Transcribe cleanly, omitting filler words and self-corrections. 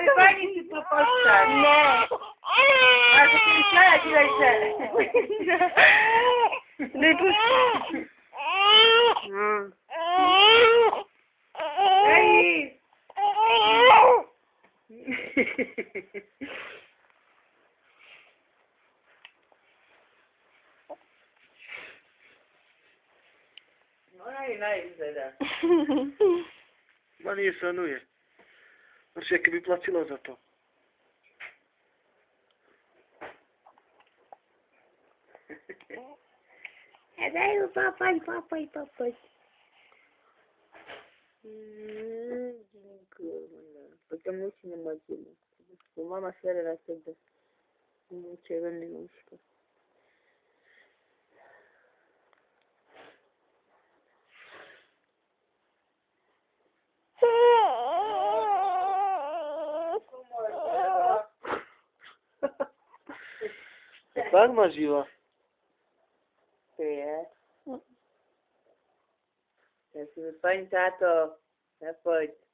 mi fai che si può postare? Ne. Ma se ti sai, ti vai Dai tu. Ehi! N-ai vedea. Ma nije să nu e. Znači, kad bi platila za to. E dai, papaj. Porque mucho ne imagino. U mama sve razsede. Muče vrni uško. Tak ma živa. Sì. Se mi fai intanto, e poi